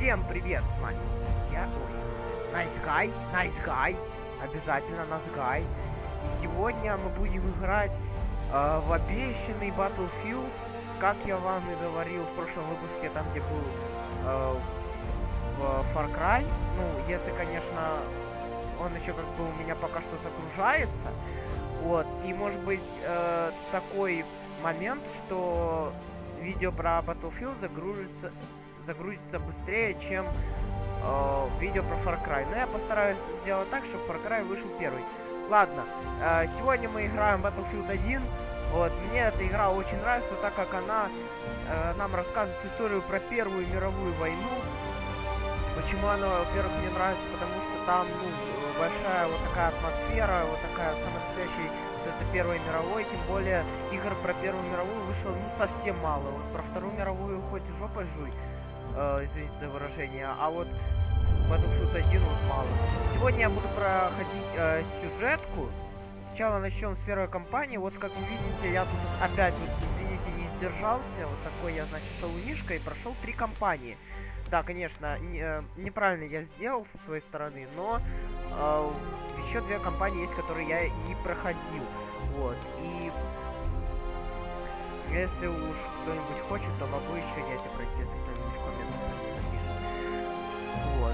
Всем привет, с вами я, Nice Guy, обязательно Nice Guy. И сегодня мы будем играть в обещанный Battlefield, как я вам и говорил в прошлом выпуске, там где был в Far Cry. Ну, если, конечно, он еще как бы у меня пока что загружается. Вот, и может быть такой момент, что видео про Battlefield загрузится быстрее, чем видео про Far Cry. Но я постараюсь сделать так, чтобы Far Cry вышел первый. Ладно, сегодня мы играем Battlefield 1. Вот, мне эта игра очень нравится, так как она нам рассказывает историю про Первую мировую войну. Почему она, во-первых, мне нравится, потому что там, большая вот такая атмосфера, вот такая самая настоящая, это Первая мировой, тем более игр про Первую мировую вышло совсем мало. Вот про Вторую мировую хоть жопой жуй, извините за выражение, а вот Battlefield 1 вот мало. Сегодня я буду проходить сюжетку. Сначала начнем с первой кампании. Вот как вы видите, я тут опять, вот, извините, не сдержался. Вот такой я, значит, шалунишка и прошел 3 кампании. Да, конечно, неправильно я сделал со своей стороны, но еще 2 кампании есть, которые я не проходил. Вот, и если уж кто-нибудь хочет, то могу еще я это пройти, если кто-нибудь в комментах напишет. Вот.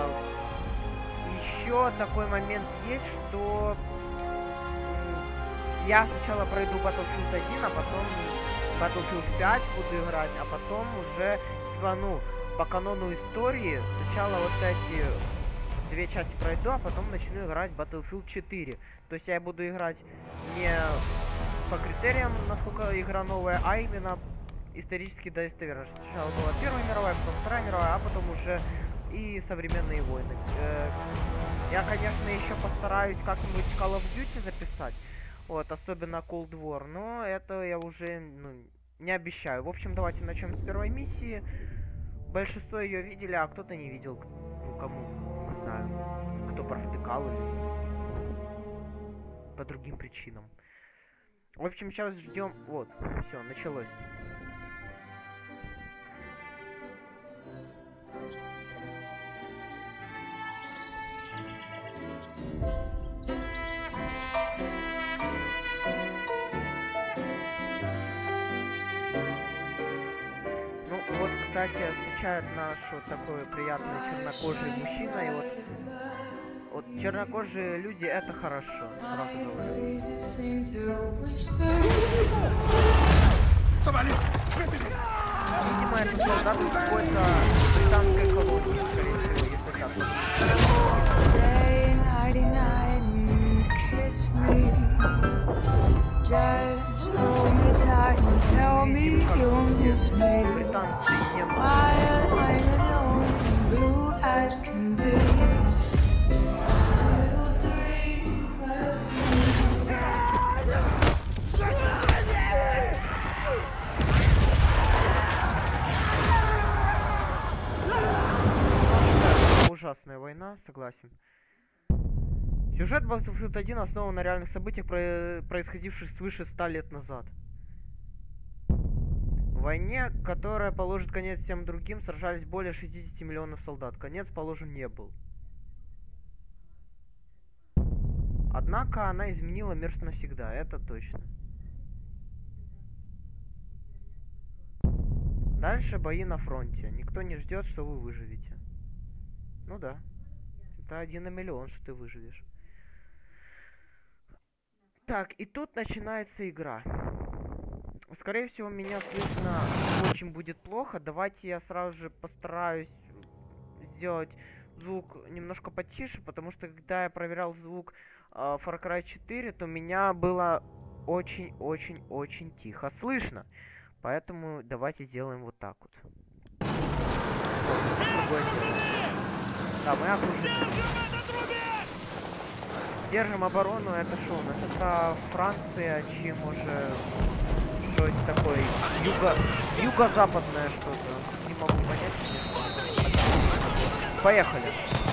Еще такой момент есть, что я сначала пройду Battlefield 1, а потом Battlefield 5 буду играть, а потом уже, по канону истории, сначала вот эти 2 части пройду, а потом начну играть Battlefield 4. То есть я буду играть не по критериям, насколько игра новая, а именно исторически достоверно. Сначала была Первая мировая, потом Вторая мировая, а потом уже и современные войны. Я, конечно, еще постараюсь как-нибудь Call of Duty записать, вот, особенно Cold War, но это я уже, не обещаю. В общем, давайте начнем с первой миссии. Большинство ее видели, а кто-то не видел. Кому, не знаю, кто провтыкал или по другим причинам. В общем, сейчас ждем. Вот, все, началось. Вот, кстати, встречает наш вот такой приятный чернокожий мужчина, и вот чернокожие люди — это хорошо, сразу говорю. Видимо, это солдат какой-то британской колонии, скорее всего, если так вот. Just hold me tight and tell me you'll miss me while I'm alone and blue as can be. Ужасная война, согласен. Сюжет Battlefield 1 основан на реальных событиях, происходивших свыше 100 лет назад. В войне, которая положит конец всем другим, сражались более 60 миллионов солдат. Конец положен не был. Однако она изменила мир навсегда, это точно. Дальше бои на фронте. Никто не ждет, что вы выживете. Ну да. Это 1 на миллион, что ты выживешь. Так, и тут начинается игра. Скорее всего, меня слышно очень будет плохо. Давайте я сразу же постараюсь сделать звук немножко потише, потому что когда я проверял звук Far Cry 4, то меня было очень-очень-очень тихо слышно. Поэтому давайте сделаем вот так вот. Да, мы окружены. Держим оборону, это что у нас? Это Франция, чем уже что это такое? Юго-западное что-то. Не могу понять. Поехали.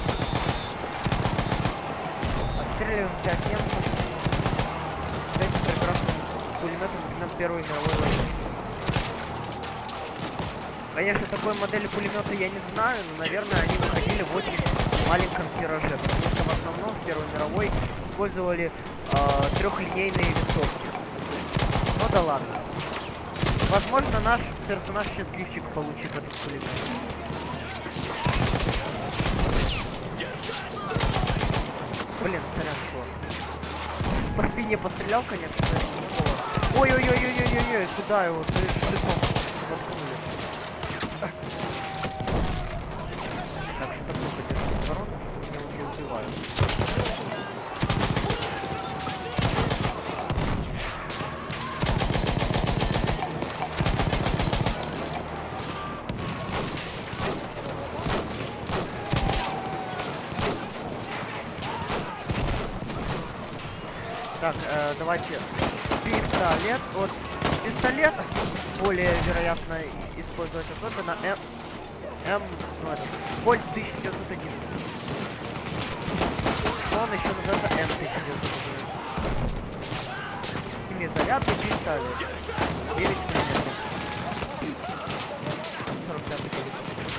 Отстреливаемся от немцев. С этим прекрасным пулеметом времен Первой мировой войны. Конечно, такой модели пулемета я не знаю, но, наверное, они выходили в очень маленьком тираже, потому что в основном в Первой мировой использовали трехлинейные винтовки. Ну да ладно. Возможно, наш персонаж счастливчик получит этот пулемет. Блин, сорян, что? По спине пострелял, конечно. Ой-ой-ой-ой-ой-ой, куда его? Ты шлепом воткнули. Так, что-то плохо держит оборону, меня уже убивают. Так, давайте пистолет. Вот пистолет более вероятно использовать особенно ну это, Кольт 1901. Он еще называется М1901. Семизарядный пистолет. 9 мм. 45 километров.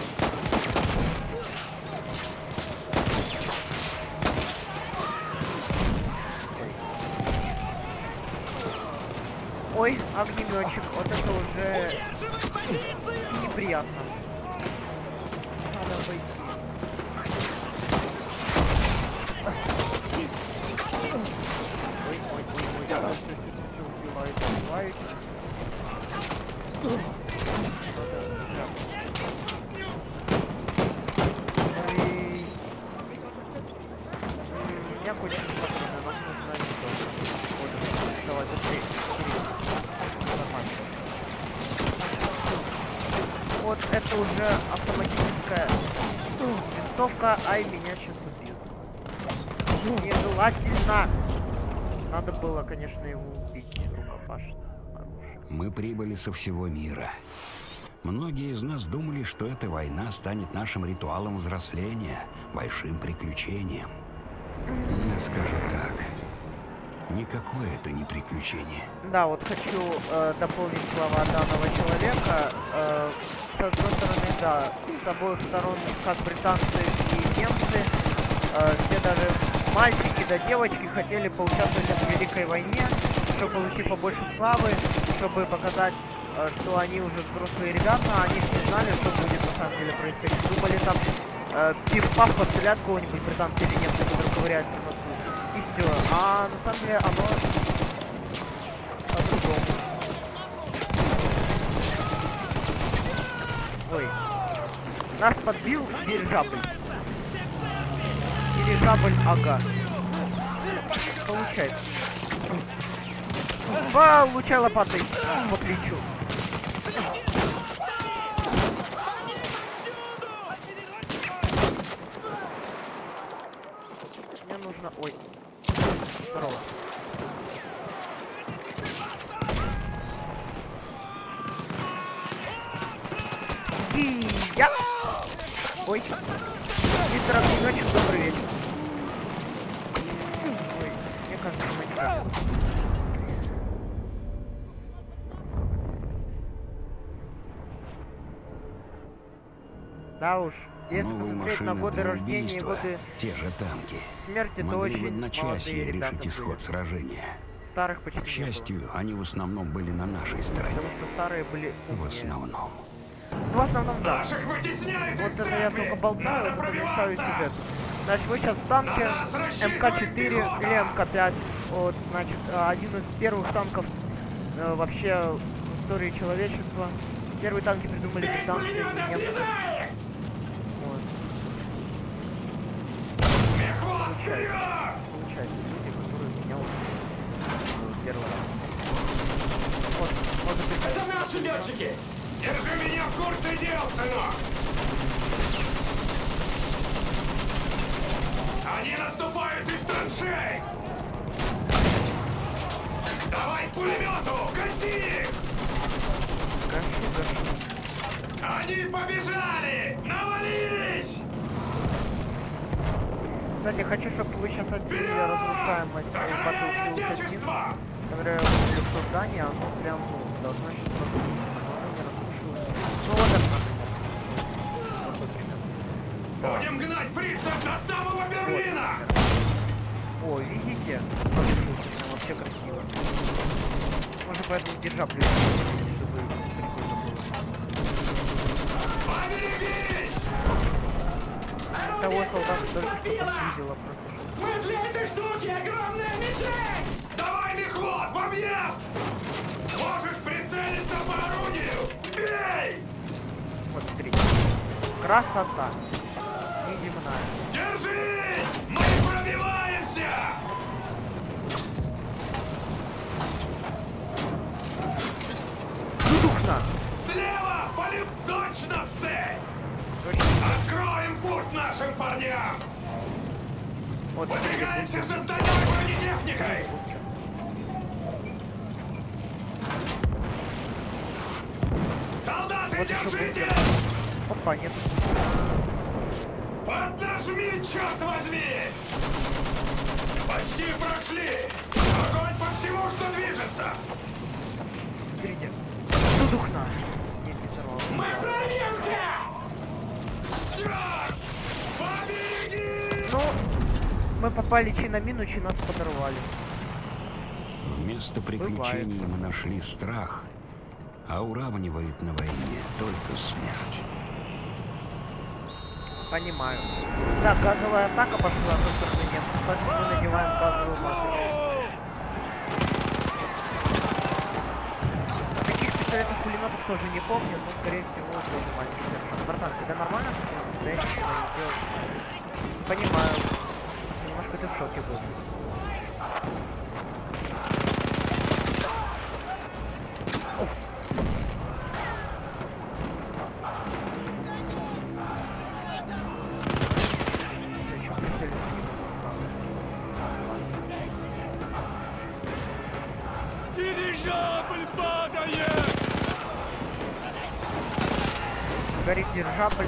Ой, огнеметчик, вот это уже неприятно. Надо обойти. Ой, я просто все убиваю. У меня кончится патроны, нам нужно еще. Давай, быстрее. Вот это уже автоматическая винтовка, ай, меня сейчас убьют. Нежелательно. Надо было, конечно, его убить рукопашным оружием. Мы прибыли со всего мира. Многие из нас думали, что эта война станет нашим ритуалом взросления, большим приключением. Я скажу так. Никакое это не приключение. Да, вот хочу дополнить слова данного человека. С одной стороны, да, с обоих сторон, как британцы и немцы, все даже мальчики да девочки хотели поучаствовать в Великой войне, чтобы получить побольше славы, чтобы показать, что они уже взрослые ребята, они все знали, что будет на самом деле происходить. Думали там пиф-паф пострелять кого-нибудь британцы или немцы, которые ковыряются на носу. И все. А на самом деле оно по-другому. Ой. Нас подбил дирижабль. Дирижабль, ага. Получается. Получай лопатой по плечу. Мне нужно... Ой. Здорово. И я... Ой. Мистер огнеметчик, добрый вечер. Ой, мне кажется, мы не так. Да уж, если посмотреть на годы рождения и годы те же танки, смерти, то могли очень в одночасье решить исход были. Сражения. Старых почти К счастью, они в основном были на нашей стороне. Потому что старые были умнее. В основном. Ну, в основном, да. Вот это я только болтаю, буду представить сюжет. Значит, мы сейчас в танке МК-4 или МК-5. Вот, значит, один из первых танков вообще в истории человечества. Первые танки придумали британцы и немцы. Вот. Получается, люди, которые меня убили. Первый раз. Вот, может быть... Это наши летчики! Держи меня в курсе дел, сынок! Они наступают из траншей! Давай к пулемету! Гаси их! Гашу. Они побежали! Навалились! Кстати, хочу, чтобы вы сейчас отделили разрушаемость Battlefield 1, которая в здание, оно прям должно сейчас разрушиться. Ну вот это. Будем гнать фрицев до самого Берлина! О, видите? Как это вообще красиво. Можно поэтому дирижабль, чтобы прикольно было. Поберегись! Того солдата только что подвидело просто. Мы для этой штуки огромная мишень! Давай, мехвод, в объезд! Можешь прицелиться по орудию! Бей! Вот, смотрите. Красота. Неземная. Держись! Мы пробиваемся! Дудухна! Слева! Полив точно в цель! Откроем путь нашим парням! Вот, Выдвигаемся с остальной бронетехникой! Солдаты, Вот еще держитесь! Опа, нет. Поднажми, черт возьми! Почти прошли! Огонь по всему, что движется! Смотрите. Дудухна! Нет, не сорвал. Мы прорвемся! Черт! Побеги! Ну, мы попали чи на мину, чи нас подорвали. Вместо приключений мы нашли страх, а уравнивает на войне только смерть. Понимаю. Так, газовая атака пошла со стороны немцев, поэтому мы надеваем газовую маску. Таких пистолетов пулеметов тоже не помню, но скорее всего тоже маленький. Братан, тебя нормально делать? Понимаю. Немножко ты в шоке был. Дирижабль падает! Горит дирижабль.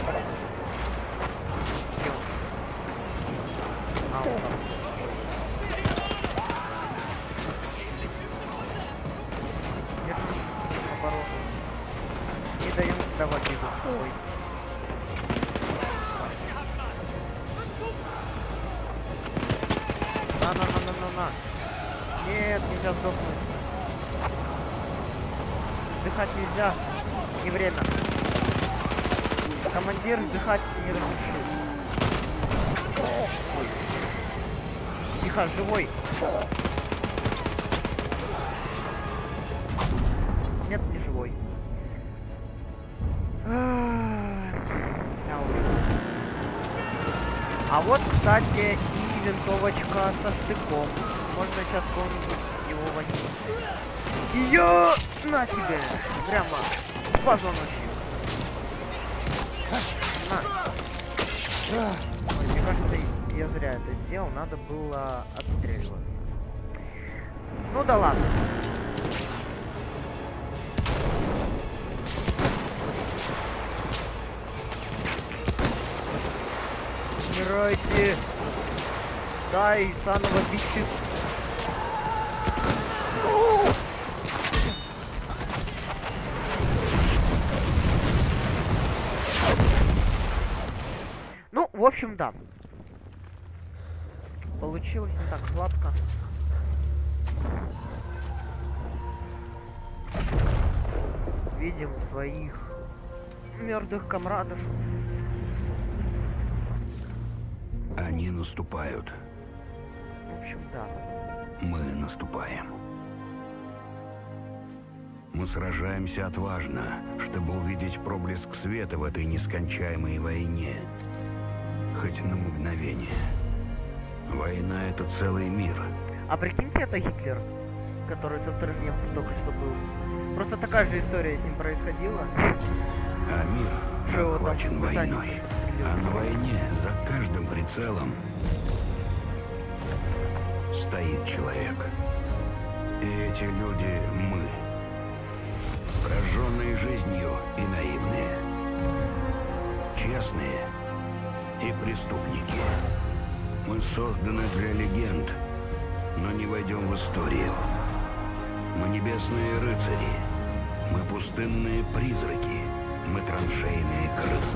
Не даем сдавать его. Ой. На. Нет, нельзя сдохнуть. Вздыхать нельзя. Не время. Командир вздыхать не разрешил. Ой. Тихо, живой. Нет, не живой. А вот, кстати, и винтовочка со штыком. Можно сейчас кого-нибудь его возьмить. Ее на тебе! Прямо в позвоночник. На. Ой, мне кажется, я зря это сделал. Надо было отстреливаться. Ну да ладно. Умирайте! Дай заново бить. Ну, в общем, да. Получилось не так гладко. Видим своих мертвых комрадов. Они наступают. В общем, да. Мы наступаем. Мы сражаемся отважно, чтобы увидеть проблеск света в этой нескончаемой войне. Хоть на мгновение. Война — это целый мир. А прикиньте, это Гитлер, который со стороны немцев только что был. Просто такая же история с ним происходила. А мир Что охвачен там, войной. А на войне за каждым прицелом стоит человек. И эти люди — мы. Прожженные жизнью и наивные. Честные и преступники. Мы созданы для легенд, но не войдем в историю. Мы небесные рыцари. Мы пустынные призраки. Мы траншейные крысы.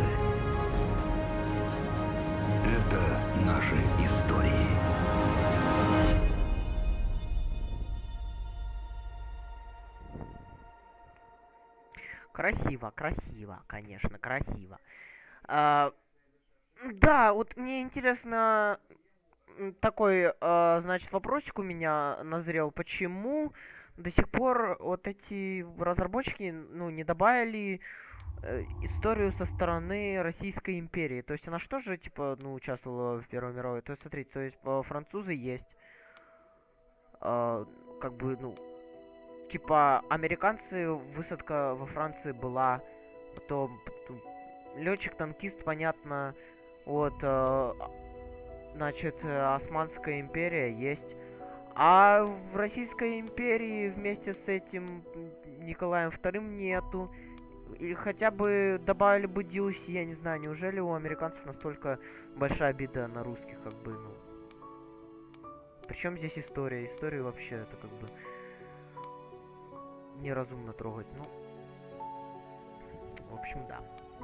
Это наши истории. Красиво, красиво, конечно, красиво. А, да, вот мне интересно, такой, значит, вопросик у меня назрел. Почему до сих пор вот эти разработчики, ну, не добавили историю со стороны Российской империи? То есть она что же, типа, ну, участвовала в Первой мировой? То есть, смотрите, то есть французы есть, как бы, ну, типа, американцы, высадка во Франции была, потом летчик-танкист, понятно, вот, значит, Османская империя есть. А в Российской империи вместе с этим Николаем Вторым нету. Или хотя бы добавили бы DLC, я не знаю, неужели у американцев настолько большая обида на русских, как бы, ну... Причем здесь история? Историю вообще это как бы неразумно трогать, ну... В общем, да.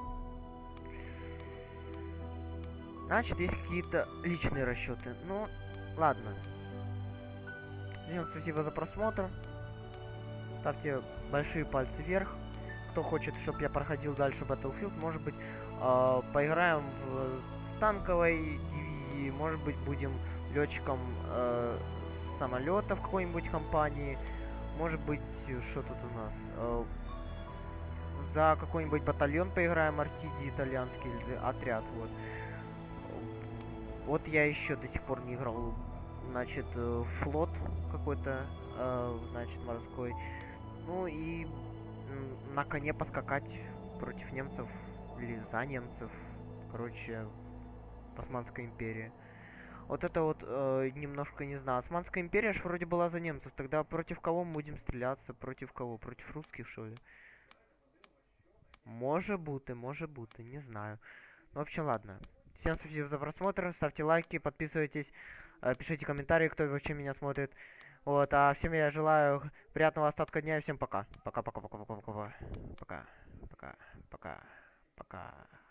Значит, есть какие-то личные расчеты. Ну, ладно. Всем спасибо за просмотр. Ставьте большие пальцы вверх. Кто хочет, чтобы я проходил дальше Battlefield, может быть, поиграем в танковой дивизии, может быть, будем летчиком самолета в какой-нибудь компании, может быть, что тут у нас, за какой-нибудь батальон поиграем, артиди итальянский, или отряд, вот. Вот я еще до сих пор не играл, значит, флот какой-то, значит, морской. Ну и на коне поскакать против немцев или за немцев. Короче, Османская империя. Вот это вот немножко не знаю. Османская империя ж вроде была за немцев. Тогда против кого мы будем стреляться? Против кого? Против русских, что ли? Может быть, не знаю. Ну, в общем, ладно. Всем спасибо за просмотр. Ставьте лайки, подписывайтесь, пишите комментарии, кто вообще меня смотрит. Вот, а всем я желаю приятного остатка дня и всем пока. Пока.